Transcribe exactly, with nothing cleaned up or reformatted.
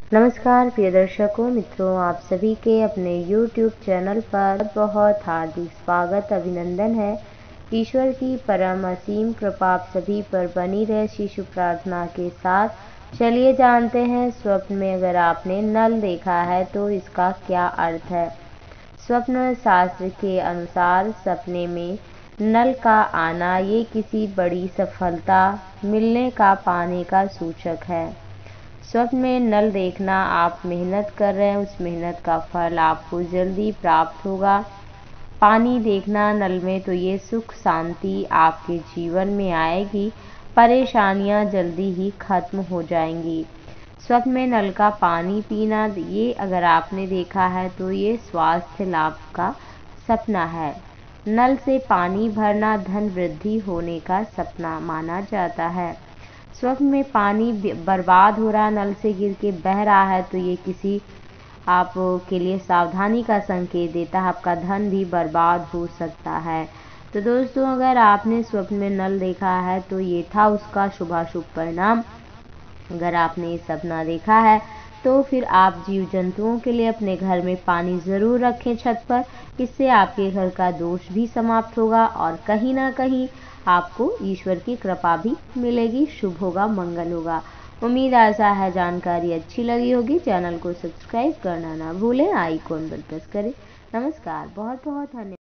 नमस्कार प्रिय दर्शकों मित्रों, आप सभी के अपने यूट्यूब चैनल पर बहुत हार्दिक स्वागत अभिनंदन है। ईश्वर की परम असीम कृपा आप सभी पर बनी रहे, शिशु प्रार्थना के साथ चलिए जानते हैं स्वप्न में अगर आपने नल देखा है तो इसका क्या अर्थ है। स्वप्न शास्त्र के अनुसार सपने में नल का आना ये किसी बड़ी सफलता मिलने का पाने का सूचक है। स्वप्न में नल देखना, आप मेहनत कर रहे हैं, उस मेहनत का फल आपको जल्दी प्राप्त होगा। पानी देखना नल में तो ये सुख शांति आपके जीवन में आएगी, परेशानियां जल्दी ही खत्म हो जाएंगी। स्वप्न में नल का पानी पीना, ये अगर आपने देखा है तो ये स्वास्थ्य लाभ का सपना है। नल से पानी भरना धन वृद्धि होने का सपना माना जाता है। स्वप्न में पानी बर्बाद हो रहा, नल से गिर के बह रहा है तो ये किसी आप के लिए सावधानी का संकेत देता है, आपका धन भी बर्बाद हो सकता है। तो दोस्तों, अगर आपने स्वप्न में नल देखा है तो ये था उसका शुभाशुभ परिणाम। अगर आपने ये सपना देखा है तो फिर आप जीव जंतुओं के लिए अपने घर में पानी ज़रूर रखें छत पर। इससे आपके घर का दोष भी समाप्त होगा और कहीं ना कहीं आपको ईश्वर की कृपा भी मिलेगी, शुभ होगा, मंगल होगा। उम्मीद आशा है जानकारी अच्छी लगी होगी। चैनल को सब्सक्राइब करना ना भूलें, आइकॉन पर प्रेस करें। नमस्कार, बहुत बहुत धन्यवाद।